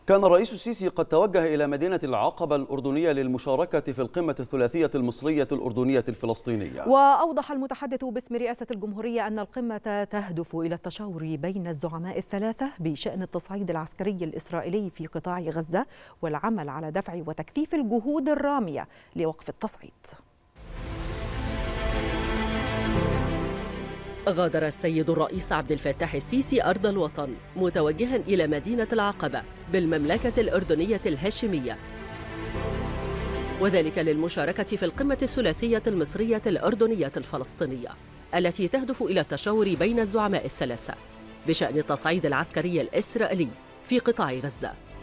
كان الرئيس السيسي قد توجه إلى مدينة العقبة الأردنية للمشاركة في القمة الثلاثية المصرية الأردنية الفلسطينية. وأوضح المتحدث باسم رئاسة الجمهورية أن القمة تهدف إلى التشاور بين الزعماء الثلاثة بشأن التصعيد العسكري الإسرائيلي في قطاع غزة والعمل على دفع وتكثيف الجهود الرامية لوقف التصعيد. غادر السيد الرئيس عبد الفتاح السيسي أرض الوطن متوجها إلى مدينة العقبة بالمملكة الأردنية الهاشمية، وذلك للمشاركة في القمة الثلاثية المصرية الأردنية الفلسطينية التي تهدف إلى التشاور بين الزعماء الثلاثة بشأن التصعيد العسكري الإسرائيلي في قطاع غزة.